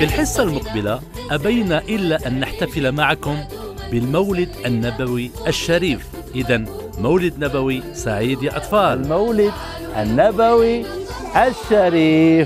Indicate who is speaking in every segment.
Speaker 1: في الحصة المقبلة أبينا إلا أن نحتفل معكم بالمولد النبوي الشريف. إذن مولد نبوي سعيد يا أطفال.
Speaker 2: المولد النبوي الشريف.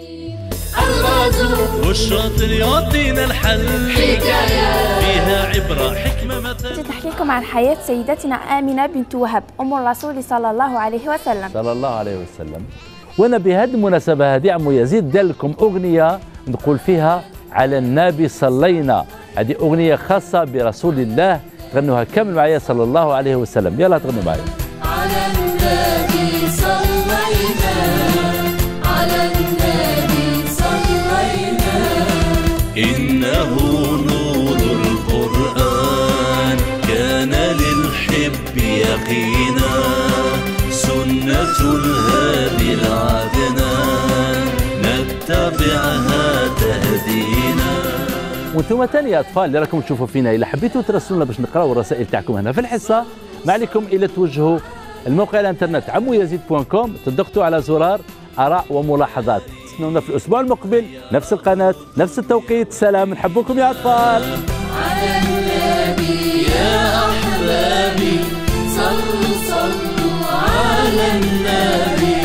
Speaker 1: والشاطر يعطينا الحل، حكاية فيها عبرة حكمة مثل.
Speaker 3: تحكي لكم عن حياة سيدتنا آمنة بنت وهب أم الرسول صلى الله عليه وسلم.
Speaker 2: صلى الله عليه وسلم. وأنا بهذه المناسبة هذه عمو يزيد دار لكم أغنية نقول فيها على النبي صلينا. هذه أغنية خاصة برسول الله، تغنوها كامل معايا صلى الله عليه وسلم. يلا تغنوا معايا.
Speaker 4: على النبي صلينا، على النبي صلينا، إنه نور القرآن كان للحب يقينا، سنة الهادي العدنان نتبعها تهدينا.
Speaker 2: وانتم ثاني يا اطفال اللي راكم تشوفوا فينا، اذا حبيتوا ترسلونا باش نقراو الرسائل تاعكم هنا في الحصه، ما عليكم الا توجهوا الموقع الانترنت عمويزيد.com، تضغطوا على زرار اراء وملاحظات. استنونا في الاسبوع المقبل نفس القناه نفس التوقيت. سلام، نحبكم يا اطفال.
Speaker 4: على النبي يا احبابي، صلوا صلوا على النبي.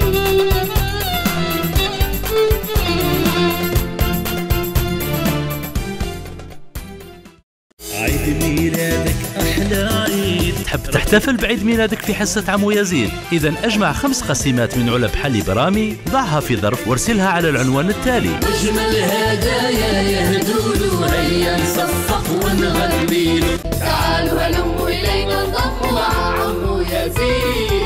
Speaker 1: عيد ميلادك أحلى عيد. تحب تحتفل بعيد ميلادك في حصة عمو يزيد؟ إذا أجمع 5 قسيمات من علب حلي برامي، ضعها في ظرف وارسلها على العنوان التالي.
Speaker 4: واجمل هدايا يهدولو، هيا نصفق ونغنيلو. تعالوا هلموا إلينا انضموا مع عمو يزيد.